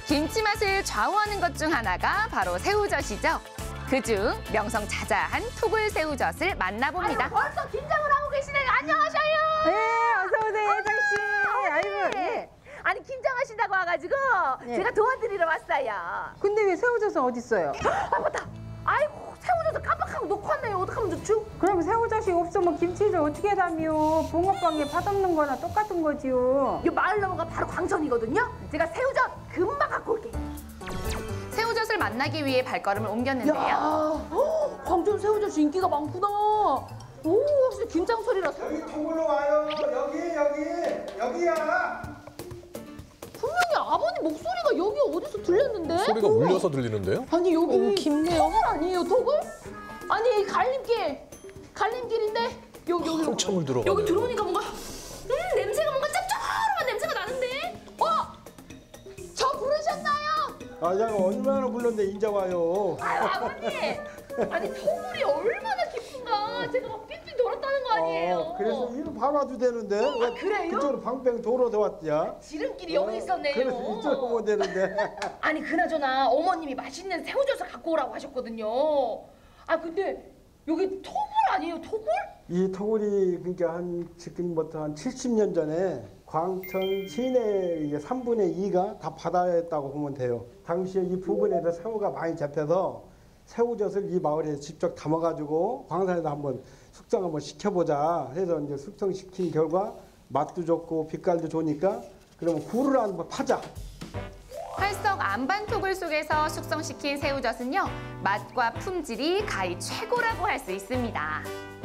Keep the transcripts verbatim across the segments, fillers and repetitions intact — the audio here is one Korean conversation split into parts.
김치 맛을 좌우하는 것 중 하나가 바로 새우젓이죠. 그중 명성자자한 토굴 새우젓을 만나봅니다. 아유, 벌써 김장을 하고 계시네요. 안녕하셔요. 네, 어서 오세요, 혜정 씨. 아이고, 네. 네. 아니 김장하신다고 와가지고 네. 제가 도와드리러 왔어요. 근데 왜 새우젓은 어디 있어요? 아 맞다. 아이고 새우젓을 깜빡하고 놓고 왔네요. 어떡하면 좋죠? 그럼 새우젓이 없으면 김치를 어떻게 담요? 붕어빵에 팥없는 거나 똑같은 거지요. 이 마을 넘어가 바로 광천이거든요. 제가 새우젓 금방 갖고 올게요. 새우젓을 만나기 위해 발걸음을 옮겼는데요. 야, 어, 광천 새우젓이 인기가 많구나. 오, 혹시 김장 소리라서. 여기 통으로 와요. 여기 여기 여기야. 분명히 아버님 목소리가 여기 어디서 들렸는데? 소리가 울려서 들리는데요? 아니 여기 오, 깊네요. 토굴 아니에요 토굴? 아니 갈림길 갈림길인데 여기 여기 한참을 들어가네. 여기 들어오니까 뭔가 음 냄새가 뭔가 짭짤한 냄새가 나는데 어? 저 부르셨나요? 아, 내가 얼마나 불렀는데 인자 와요. 아유 아버님 아니 토굴이 얼마나 깊은가 제가 막 삥삥 돌았다는 거 아니에요? 어, 그래서 이리 바로 와도 되는데. 왜 그래요? 그쪽으로 방뺑 돌아서 왔냐? 지름길이 여기 있었네요. 그래서 이쪽으로 오면 되는데. 아니 그나저나 어머님이 맛있는 새우젓을 갖고 오라고 하셨거든요. 아 근데 여기 토굴 아니에요 토굴? 이 토굴이 그러니까 한 지금부터 한 칠십 년 전에 광천 시내 삼분의 이가 다 바다였다고 보면 돼요. 당시에 이 부근에서 새우가 많이 잡혀서 새우젓을 이 마을에 직접 담아가지고 광산에다 한번 숙성 한번 시켜보자 해서 이제 숙성시킨 결과 맛도 좋고 빛깔도 좋으니까 그러면 굴을 한번 파자. 활석 안반 토굴 속에서 숙성시킨 새우젓은요, 맛과 품질이 가히 최고라고 할 수 있습니다.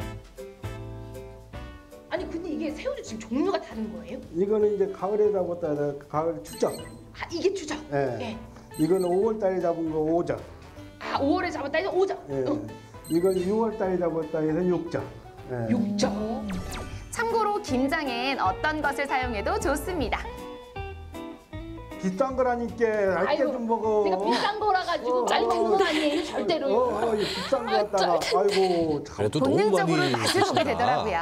아니 근데 이게 새우젓 지금 종류가 다른 거예요? 이거는 이제 가을에 잡았다 가을 추적. 아 이게 추적. 예. 예. 이거는 오월 달에 잡은 거 오적. 아 오월에 잡았다 해서 오적. 예. 응. 이건 유월 달에 잡았다 해서 육적. 예. 육적. 참고로 김장엔 어떤 것을 사용해도 좋습니다. 비싼 거라니까 알게 아이고, 좀 먹어. 제가 비싼 거라 가지고 어, 짤 어. 거 아니에요 절대로. 어, 어, 이 비싼 거 갖다가 아이고 참. 그래도 너무 본능적으로 많이 맛을 보게 드시나. 되더라고요.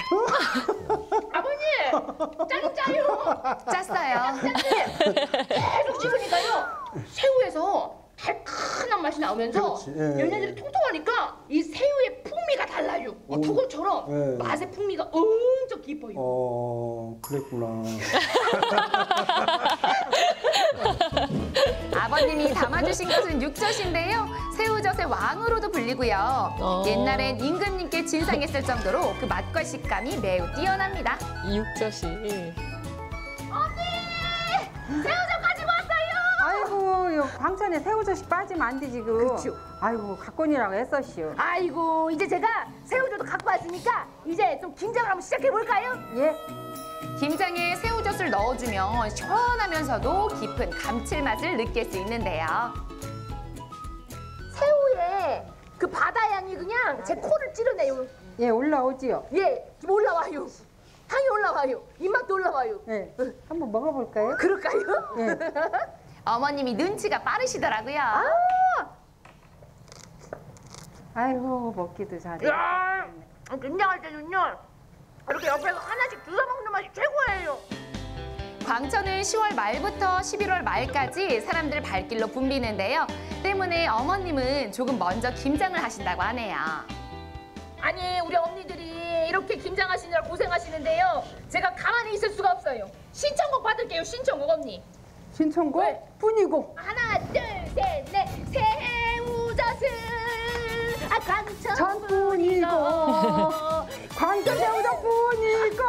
아버님 짜리 짜요. 짰어요. 계속 씹으니까요 새우에서 달큰한 맛이 나오면서 그렇지, 예. 얘네들이 통통하니까 이 새우의 풍미가 달라요. 이 오. 토굴처럼 예. 맛의 풍미가 엄청 깊어요. 어, 그랬구나. 아버님이 담아주신 것은 육젓인데요. 새우젓의 왕으로도 불리고요. 어. 옛날엔 임금님께 진상했을 정도로 그 맛과 식감이 매우 뛰어납니다. 이 육젓이. 새우젓 가지고 왔어요. 아이고, 요 광천에 새우젓이 빠지면 안 되지, 그. 그쵸. 아이고, 갖고 오니라고 했었시오. 아이고 이제 제가 새우젓도 갖고 왔으니까 이제 좀 김장을 한번 시작해 볼까요? 예. 김장에 새우젓을 넣어주면 시원하면서도 깊은 감칠맛을 느낄 수 있는데요. 새우에 그 바다 향이 그냥 제 코를 찌르네요. 예, 올라오지요. 예, 올라와요. 향이 올라와요. 입맛도 올라와요. 예. 한번 먹어볼까요? 그럴까요? 예. 어머님이 눈치가 빠르시더라고요. 아이고, 먹기도 잘해. 야, 김장할 때는요. 이렇게 옆에서 하나씩 주워 먹는 맛이 최고예요. 광천은 시월 말부터 십일월 말까지 사람들 발길로 붐비는데요. 때문에 어머님은 조금 먼저 김장을 하신다고 하네요. 아니 우리 언니들이 이렇게 김장하시느라 고생하시는데요. 제가 가만히 있을 수가 없어요. 신청곡 받을게요. 신청곡 언니. 신청곡? 네. 뿐이고. 하나 둘셋넷 새우젓은 아 광천 전뿐이고. 광천 새우젓 뿐이고.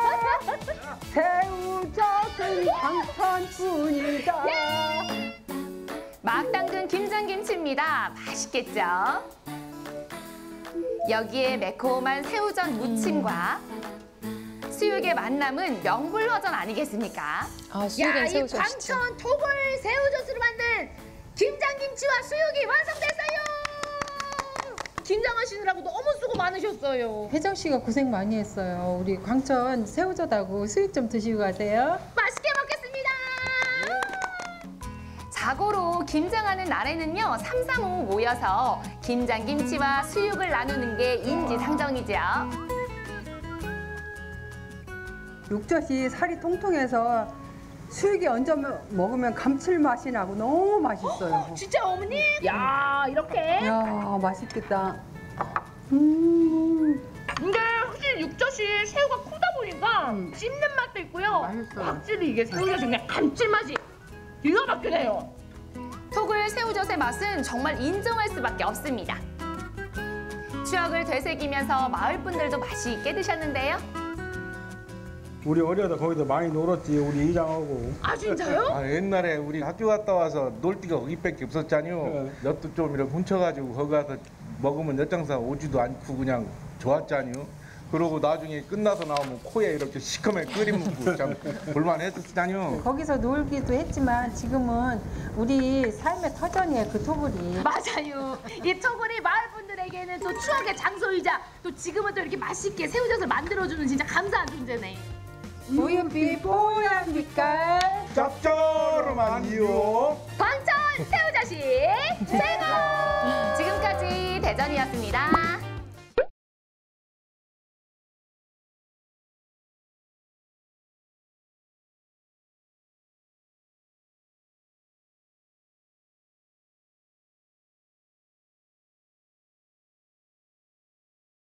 새우젓은 광천뿐이다. 막 담근 김장김치입니다. 맛있겠죠? 여기에 매콤한 새우젓 무침과 수육의 만남은 명불허전 아니겠습니까? 아, 야, 수육엔 이 새우젓이죠. 광천 토굴 새우젓으로 만든 김장김치와 수육이 완성됐어요. 김장하시느라고 너무 수고 많으셨어요. 혜정 씨가 고생 많이 했어요. 우리 광천 새우젓하고 수육 좀 드시고 가세요. 맛있게 먹겠습니다. 자고로 김장하는 날에는요, 삼삼오오 모여서 김장김치와 수육을 나누는 게 인지상정이죠. 육젓이 살이 통통해서 수육에 얹어 먹으면 감칠맛이 나고 너무 맛있어요. 진짜 어머니? 야 이렇게. 이야, 맛있겠다. 음, 근데 확실히 육젓이 새우가 크다 보니까 음. 씹는 맛도 있고요. 맛있어요. 확실히 이게 새우젓이 그냥 감칠맛이 기가 막히네요. 토굴 새우젓의 맛은 정말 인정할 수밖에 없습니다. 추억을 되새기면서 마을 분들도 맛있게 드셨는데요. 우리 어려서 거기서 많이 놀았지, 우리 이장하고. 아 진짜요? 아, 옛날에 우리 학교 갔다 와서 놀 데가 거기밖에 없었잖요. 네. 엿도 좀 이렇게 훔쳐가지고 거기 가서 먹으면 엿장사 오지도 않고 그냥 좋았잖요. 그러고 나중에 끝나서 나오면 코에 이렇게 시커멓게 끓이 묻고 참 볼만했었잖요. 거기서 놀기도 했지만 지금은 우리 삶의 터전이에요, 그 토굴이. 맞아요. 이 토굴이 마을 분들에게는 또 추억의 장소이자 또 지금은 또 이렇게 맛있게 새우젓을 만들어주는 진짜 감사한 존재네. 보랏빛 뽀얀 빛깔. 짭조름한요. 광천 새우젓이 최고! 지금까지 대전이었습니다.